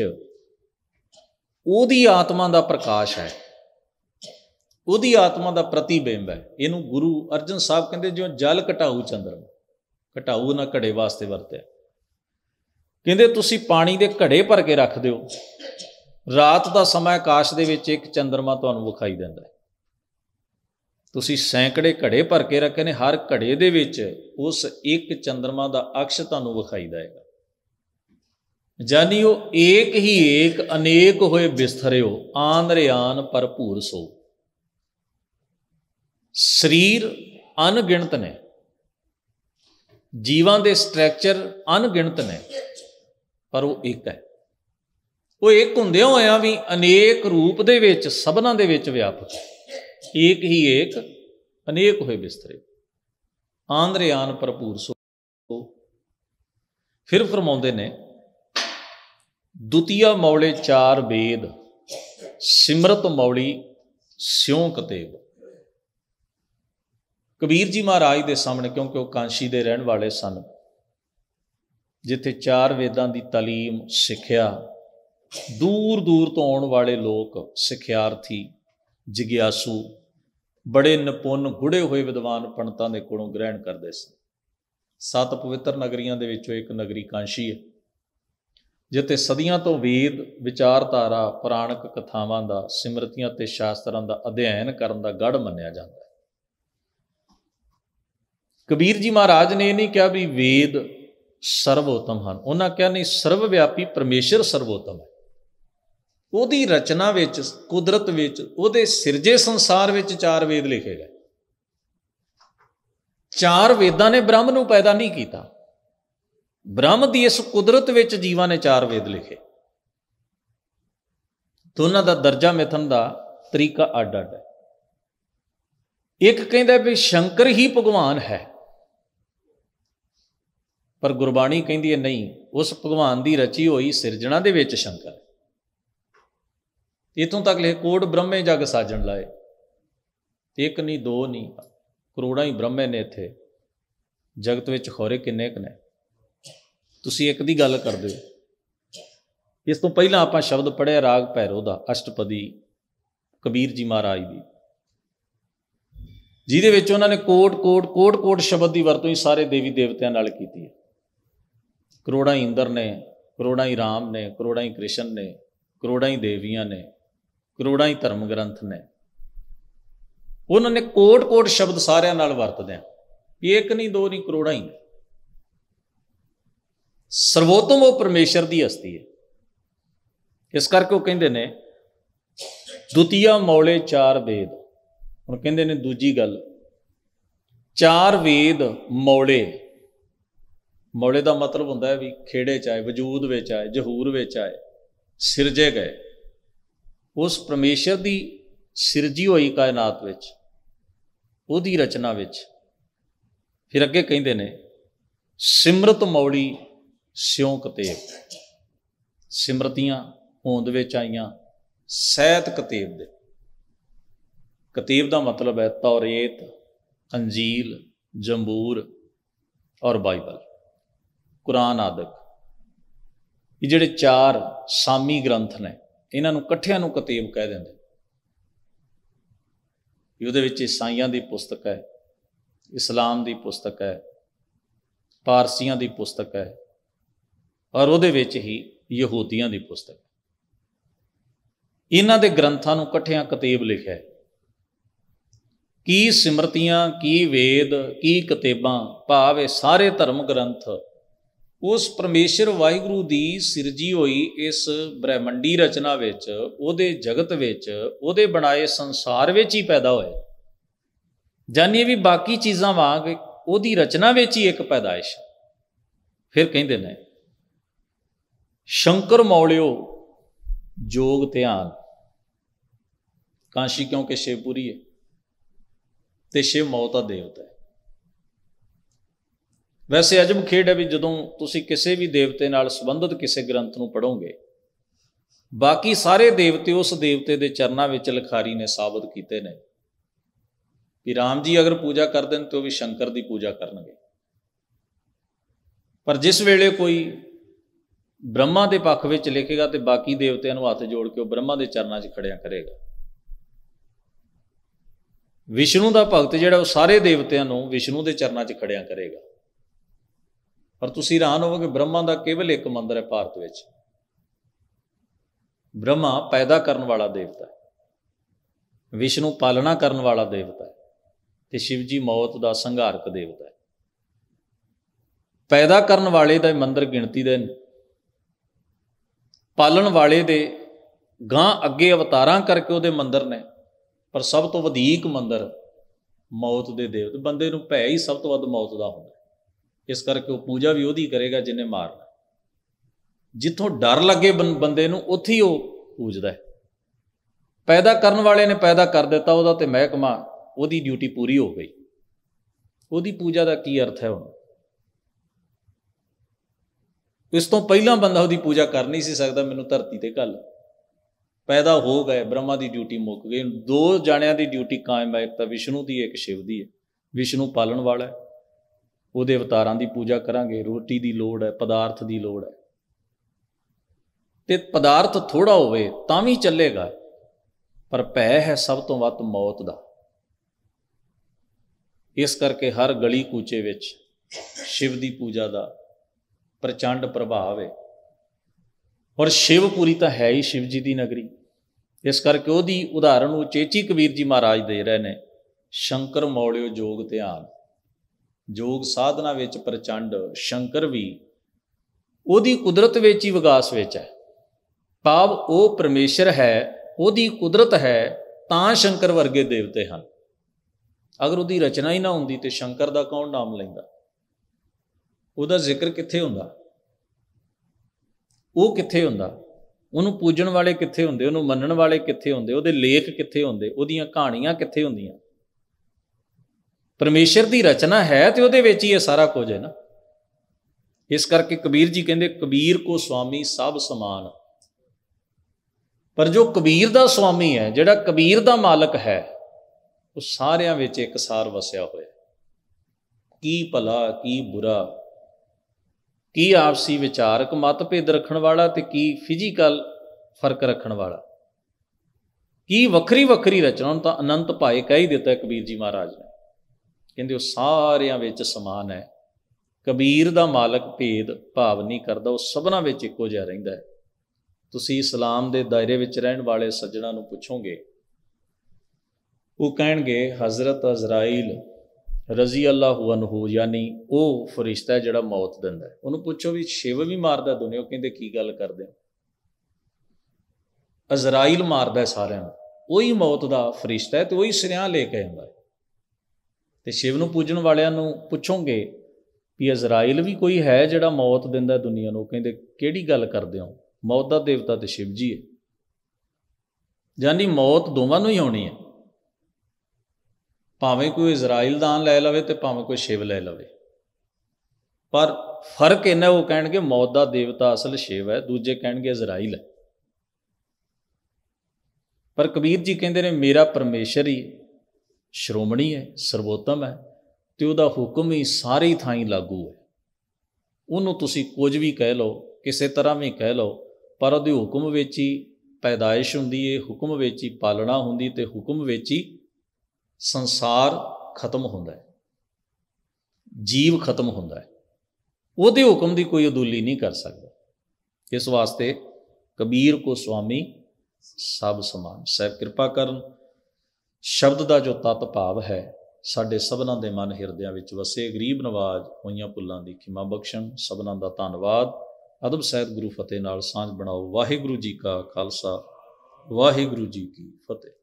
[SPEAKER 1] ਉਹਦੀ ਆਤਮਾ ਦਾ ਪ੍ਰਕਾਸ਼ ਹੈ, ਉਹਦੀ ਆਤਮਾ ਦਾ ਪ੍ਰਤੀਬਿੰਬ ਹੈ। ਇਹਨੂੰ ਗੁਰੂ ਅਰਜਨ ਸਾਹਿਬ ਕਹਿੰਦੇ ਜਿਉਂ ਜਲ ਘਟਾਊ ਚੰਦਰਮਾ, ਘਟਾਊ ਨਾ ਘੜੇ ਵਾਸਤੇ ਵਰਤਿਆ। ਕਹਿੰਦੇ ਤੁਸੀਂ ਪਾਣੀ ਦੇ ਘੜੇ ਭਰ ਕੇ ਰੱਖ ਦਿਓ, ਰਾਤ ਦਾ ਸਮਾਂ ਆਕਾਸ਼ ਦੇ ਵਿੱਚ ਇੱਕ ਚੰਦਰਮਾ ਤੁਹਾਨੂੰ ਵਿਖਾਈ ਦਿੰਦਾ। ਤੁਸੀਂ ਸੈਂਕੜੇ ਘੜੇ ਭਰ ਕੇ ਰੱਖੇ ਨੇ, ਹਰ ਘੜੇ ਦੇ ਵਿੱਚ ਉਸ ਇੱਕ ਚੰਦਰਮਾ ਦਾ ਅਕਸ਼ ਤੁਹਾਨੂੰ ਵਿਖਾਈ ਦੇਗਾ। ਜਾਨੀ ਉਹ ਏਕ ਹੀ ਏਕ ਅਨੇਕ ਹੋਏ ਬਿਸਤਰਿਓ, ਆਨ ਰਿਆਨ ਭਰਪੂਰ ਸੋ। ਸਰੀਰ ਅਣਗਿਣਤ ਨੇ, ਜੀਵਾਂ ਦੇ ਸਟਰਕਚਰ ਅਣਗਿਣਤ ਨੇ, ਪਰ ਉਹ ਇੱਕ ਹੈ। ਉਹ ਇੱਕ ਹੁੰਦਿਆਂ ਹੋਇਆਂ ਵੀ ਅਨੇਕ ਰੂਪ ਦੇ ਵਿੱਚ ਸਭਨਾਂ ਦੇ ਵਿੱਚ ਵਿਆਪਕ ਹੈ। ਏਕ ਹੀ ਏਕ ਅਨੇਕ ਹੋਏ ਬਿਸਤਰੇ, ਆਂਦਰਿਆਨ ਭਰਪੂਰ ਸੋ। ਫਿਰ ਫਰਮਾਉਂਦੇ ਨੇ, ਦੁਤੀਆ ਮੌਲੇ ਚਾਰ ਵੇਦ, ਸਿਮਰਤ ਮੌਲੀ ਸਿਉਂ ਕਤੇਬ। ਕਬੀਰ ਜੀ ਮਹਾਰਾਜ ਦੇ ਸਾਹਮਣੇ, ਕਿਉਂਕਿ ਉਹ ਕਾਂਸ਼ੀ ਦੇ ਰਹਿਣ ਵਾਲੇ ਸਨ, ਜਿੱਥੇ ਚਾਰ ਵੇਦਾਂ ਦੀ ਤਾਲੀਮ, ਸਿੱਖਿਆ, ਦੂਰ ਦੂਰ ਤੋਂ ਆਉਣ ਵਾਲੇ ਲੋਕ, ਸਿੱਖਿਆਰਥੀ, ਜਿਗਿਆਸੂ, ਬੜੇ ਨਿਪੁੰਨ ਗੂੜ੍ਹੇ ਹੋਏ ਵਿਦਵਾਨ ਪੰਡਤਾਂ ਦੇ ਕੋਲੋਂ ਗ੍ਰਹਿਣ ਕਰਦੇ ਸਨ। 7 ਪਵਿੱਤਰ ਨਗਰੀਆਂ ਦੇ ਵਿੱਚੋਂ ਇੱਕ ਨਗਰੀ ਕਾਂਸ਼ੀ ਹੈ, ਜਿੱਥੇ ਸਦੀਆਂ ਤੋਂ ਵੇਦ, ਵਿਚਾਰਧਾਰਾ, ਪੁਰਾਣਕ ਕਥਾਵਾਂ ਦਾ, ਸਿਮਰਤੀਆਂ ਤੇ ਸ਼ਾਸਤਰਾਂ ਦਾ ਅਧਿਐਨ ਕਰਨ ਦਾ ਗੜ੍ਹ ਮੰਨਿਆ ਜਾਂਦਾ ਹੈ। ਕਬੀਰ ਜੀ ਮਹਾਰਾਜ ਨੇ ਇਹ ਨਹੀਂ ਕਿਹਾ ਵੀ ਵੇਦ ਸਰਵੋਤਮ ਹਨ, ਉਹਨਾਂ ਕਿਹਾ ਨਹੀਂ, ਸਰਵ ਵਿਆਪੀ ਪਰਮੇਸ਼ਰ ਸਰਵੋਤਮ ਹੈ। ਉਹਦੀ ਰਚਨਾ ਵਿੱਚ, ਕੁਦਰਤ ਵਿੱਚ, ਉਹਦੇ ਸਿਰਜੇ ਸੰਸਾਰ ਵਿੱਚ 4 ਵੇਦ ਲਿਖੇ ਗਏ। 4 ਵੇਦਾਂ ਨੇ ਬ੍ਰਹਮ ਨੂੰ ਪੈਦਾ ਨਹੀਂ ਕੀਤਾ, ਬ੍ਰਹਮ ਦੀ ਇਸ ਕੁਦਰਤ ਵਿੱਚ ਜੀਵਾਂ ਨੇ 4 ਵੇਦ ਲਿਖੇ। ਦੋਨਾਂ ਦਾ ਦਰਜਾ ਮਿਥਨ ਦਾ ਤਰੀਕਾ ਅੱਡ ਅੱਡ ਹੈ। ਇੱਕ ਕਹਿੰਦਾ ਵੀ ਸ਼ੰਕਰ ਹੀ ਭਗਵਾਨ ਹੈ, ਪਰ ਗੁਰਬਾਣੀ ਕਹਿੰਦੀ ਹੈ ਨਹੀਂ, ਉਸ ਭਗਵਾਨ ਦੀ ਰਚੀ ਹੋਈ ਸਿਰਜਣਾ ਦੇ ਵਿੱਚ ਸ਼ੰਕਰ। ਇੱਥੋਂ ਤੱਕ ਲਿਖੇ, ਕੋਟ ਬ੍ਰਹਮੇ ਜਗ ਸਾਜਣ ਲਾਏ। ਇੱਕ ਨਹੀਂ, 2 ਨਹੀਂ, ਕਰੋੜਾਂ ਹੀ ਬ੍ਰਹਮੇ ਨੇ ਇੱਥੇ ਜਗਤ ਵਿੱਚ, ਖੌਰੇ ਕਿੰਨੇ ਕੁ ਨੇ। ਤੁਸੀਂ ਇੱਕ ਦੀ ਗੱਲ ਕਰਦੇ ਹੋ। ਇਸ ਤੋਂ ਪਹਿਲਾਂ ਆਪਾਂ ਸ਼ਬਦ ਪੜ੍ਹਿਆ ਰਾਗ ਭੈਰੋ ਦਾ, ਅਸ਼ਟਪਦੀ ਕਬੀਰ ਜੀ ਮਹਾਰਾਜ ਦੀ, ਜਿਹਦੇ ਵਿੱਚ ਉਹਨਾਂ ਨੇ ਕੋਟ ਸ਼ਬਦ ਦੀ ਵਰਤੋਂ ਹੀ ਸਾਰੇ ਦੇਵੀ ਦੇਵਤਿਆਂ ਨਾਲ ਕੀਤੀ ਹੈ। ਕਰੋੜਾਂ ਹੀ ਇੰਦਰ ਨੇ, ਕਰੋੜਾਂ ਹੀ ਰਾਮ ਨੇ, ਕਰੋੜਾਂ ਹੀ ਕ੍ਰਿਸ਼ਨ ਨੇ, ਕਰੋੜਾਂ ਹੀ ਦੇਵੀਆਂ ਨੇ, ਕਰੋੜਾਂ ਹੀ ਧਰਮ ਗ੍ਰੰਥ ਨੇ। ਉਹਨਾਂ ਨੇ ਕੋਟ ਸ਼ਬਦ ਸਾਰਿਆਂ ਨਾਲ ਵਰਤਦੇ ਆ, ਇੱਕ ਨਹੀਂ, 2 ਨਹੀਂ, ਕਰੋੜਾਂ ਹੀ। ਸਰਵੋਤਮ ਉਹ ਪਰਮੇਸ਼ਰ ਦੀ ਹਸਤੀ ਹੈ। ਇਸ ਕਰਕੇ ਉਹ ਕਹਿੰਦੇ ਨੇ ਦੁਤੀਆ ਮੌਲੇ 4 ਵੇਦ। ਹੁਣ ਕਹਿੰਦੇ ਨੇ ਦੂਜੀ ਗੱਲ, 4 ਵੇਦ ਮੌਲੇ। ਮੌਲੇ ਦਾ ਮਤਲਬ ਹੁੰਦਾ ਹੈ ਵੀ ਖੇੜੇ 'ਚ ਆਏ, ਵਜੂਦ ਵਿੱਚ ਆਏ, ਜ਼ਹੂਰ ਵਿੱਚ ਆਏ, ਸਿਰਜੇ ਗਏ। ਉਸ ਪਰਮੇਸ਼ਰ ਦੀ ਸਿਰਜੀ ਹੋਈ ਕਾਇਨਾਤ ਵਿੱਚ, ਉਹਦੀ ਰਚਨਾ ਵਿੱਚ। ਫਿਰ ਅੱਗੇ ਕਹਿੰਦੇ ਨੇ ਸਿਮਰਤ ਮੌਲੀ ਸਿਉਂ ਕਤੇਬ। ਸਿਮਰਤੀਆਂ ਹੋਂਦ ਵਿੱਚ ਆਈਆਂ ਸਹਿਤ ਕਤੇਬ ਦੇ। ਕਤੇਬ ਦਾ ਮਤਲਬ ਹੈ ਤੌਰੇਤ, ਅੰਜੀਲ, ਜੰਬੂਰ ਔਰ ਬਾਈਬਲ, ਕੁਰਾਨ ਆਦਿਕ। ਇਹ ਜਿਹੜੇ 4 ਸਾਮੀ ਗ੍ਰੰਥ ਨੇ, ਇਹਨਾਂ ਨੂੰ ਇਕੱਠਿਆਂ ਨੂੰ ਕਤੇਬ ਕਹਿ ਦਿੰਦੇ। ਉਹਦੇ ਵਿੱਚ ਈਸਾਈਆਂ ਦੀ ਪੁਸਤਕ ਹੈ, ਇਸਲਾਮ ਦੀ ਪੁਸਤਕ ਹੈ, ਪਾਰਸੀਆਂ ਦੀ ਪੁਸਤਕ ਹੈ, ਔਰ ਉਹਦੇ ਵਿੱਚ ਹੀ ਯਹੂਦੀਆਂ ਦੀ ਪੁਸਤਕ। ਇਹਨਾਂ ਦੇ ਗ੍ਰੰਥਾਂ ਨੂੰ ਇਕੱਠਿਆਂ ਕਤੇਬ ਲਿਖਿਆ। ਕੀ ਸਿਮਰਤੀਆਂ, ਕੀ ਵੇਦ, ਕੀ ਕਤੇਬਾਂ, ਭਾਵ ਇਹ ਸਾਰੇ ਧਰਮ ਗ੍ਰੰਥ ਉਸ ਪਰਮੇਸ਼ਰ ਵਾਹਿਗੁਰੂ ਦੀ ਸਿਰਜੀ ਹੋਈ ਇਸ ਬ੍ਰਹਿਮੰਡੀ ਰਚਨਾ ਵਿੱਚ, ਉਹਦੇ ਜਗਤ ਵਿੱਚ, ਉਹਦੇ ਬਣਾਏ ਸੰਸਾਰ ਵਿੱਚ ਹੀ ਪੈਦਾ ਹੋਏ। ਜਾਨੀਏ ਵੀ ਬਾਕੀ ਚੀਜ਼ਾਂ ਵਾਂਗ ਉਹਦੀ ਰਚਨਾ ਵਿੱਚ ਹੀ ਇੱਕ ਪੈਦਾਇਸ਼। फिर कहते ने शंकर मौलियो जोग ध्यान। कांशी क्योंकि शिवपुरी है तो शिव मौत का देवता है। वैसे अजब खेड है भी जदों तुसी किसी भी देवते नाल संबंधित किसी ग्रंथ नूं पढ़ोगे, बाकी सारे देवते उस देवते के चरणों में लिखारी ने साबित किए ने कि राम जी अगर पूजा कर दें तो भी शंकर की पूजा करनगे। पर जिस वेले कोई ब्रह्मा के पक्ष में लिखेगा तो बाकी देवतियों को हथ जोड़ के वह ब्रह्मा के चरणों च खड़िया करेगा। विष्णु का भगत जिहड़ा वो सारे देवतियों को विष्णु के चरणों च खड़िया करेगा। पर तुसीं हैरान होवोगे ब्रह्मा का केवल एक मंदिर है भारत में। ब्रह्मा पैदा करने वाला देवता है, विष्णु पालना करने वाला देवता है, तो शिव जी मौत का संहारक देवता है। पैदा करने वाले का मंदिर गिणती दे, पालन वाले दे गां अगे अवतारां करके वो मंदिर ने, पर सब तो वधीक मंदिर मौत के देवते। बंदे नूं भै ही सब तो वध मौत का होंदा, इस करके वो पूजा भी उहदी करेगा जिन्हें मारना। जिथों डर लगे बंदे नूं उत्थे ही वो पूजदा है। पैदा करने वाले ने पैदा कर दिता, वह तो महकमा उहदी ड्यूटी पूरी हो गई, उहदी पूजा का की अर्थ है। हुण इस तो पहला बंदा उहदी पूजा कर नहीं सी सकदा। मैनूं धरती ते घल, पैदा हो गए, ब्रह्मा की ड्यूटी मुक गई, दो जाणियां की ड्यूटी कायम है, एक तो विष्णु की एक शिव की है। विष्णु पालन वाला है, ਉਹਦੇ अवतारां की पूजा करांगे। रोटी की लोड़ है, पदार्थ की लोड़ है, तो पदार्थ थोड़ा होवे तां भी चलेगा, पर भै है सब तो वध मौत का। इस करके हर गली कूचे विच शिव की पूजा का प्रचंड प्रभाव है। और शिवपुरी तो है ही शिव जी की नगरी। इस करके उसकी उदाहरण वो चेची कबीर जी महाराज दे रहे हैं, शंकर मौलियो जोग ध्यान। जोग साधना विच प्रचंड, शंकर भी उहदी कुदरत विच ही विकास विच है। भाव वो परमेश्वर है, उहदी कुदरत है, तां शंकर वर्गे देवते हैं। अगर उहदी रचना ही ना हुंदी तो शंकर दा कौन नाम लैंदा, उहदा जिक्र कित्थे हुंदा, वो कित्थे हुंदा, उहनूं पूजण वाले कित्थे हुंदे, उहनूं मन्नण वाले कित्थे हुंदे, उहदे लेख कित्थे हुंदे, उहदियां कहानियां कित्थे हुंदियां। परमेश्वर की रचना है तो उहदे विच ही ये सारा कुछ है ना। इस करके कबीर जी कहते कबीर को स्वामी सब समान। पर जो कबीर का स्वामी है, जिहड़ा कबीर का मालक है, वो सारियां विच एक सार वसिया होया। की भला की बुरा, की आपसी विचारक मतभेद रखण वाला ते की फिजिकल फर्क रखण वाला, की वखरी वखरी रचना। तो अनंत भाए कह ही दिता कबीर जी महाराज ने, कहते सारियां विच समान है। कबीर दा मालक भेद भाव नहीं करता, वो सबना विच इक्को जिहा रहिंदा है। तुसीं इस्लाम दे दायरे विच रहण वाले सज्जणा नूं पुछोगे, वो कहणगे हज़रत अज़राइल रज़ी अल्लाहु अन्हु, यानी वो फरिश्ता है जिहड़ा मौत दिंदा है। उहनूं पुछो भी शिव भी मारदा दुनिया, वो कहंदे की गल करदे हो, अज़राइल मारदा है सारिआं नूं, वही मौत दा फरिश्ता है, तो वही सरियां लेके आंदा है। तो शिव नूं पूजण वालिआं नूं पुछोगे भी अज़राइल भी कोई है जिहड़ा मौत दिंदा दुनिया नूं, कहंदे किहड़ी गल करदे हो, मौत दा देवता तो शिव जी है। यानी मौत दोवां नूं ही आउणी है, भावें कोई इज़राइल दा नाम लै लवे तो भावें कोई शिव लै लवे। पर फर्क इन्ना, वो कहणगे मौत दा देवता असल शिव है, दूजे कहणगे इज़राइल है। पर कबीर जी कहते हैं मेरा परमेश्वर ही श्रोमणी है, सर्वोत्तम है, तो वह हुक्म ही सारी थाई लागू है। उन्होंने तुसी कुछ भी कह लो, किसी तरह भी कह लो, पर वो हुक्म विच ही पैदाइश हुंदी है, हुक्म विच ही पालना हुंदी, ते हुक्म विच ही संसार खत्म हुंदा है, जीव खत्म हुंदा है। उहदे हुक्म की कोई अदूली नहीं कर सकता। इस वास्ते कबीर को स्वामी सब समान। साहब कृपा करन, शब्द का जो तत्त भाव है साडे सबना दे मन हिरदियां विच वसे। गरीब नवाज होईयां भुल्लां दी खिमा बख्शण। सबना दा धन्नवाद। अदब सहित गुरु फतेह नाल सांझ बनाओ। वाहिगुरू जी का खालसा, वाहिगुरू जी की फतेह।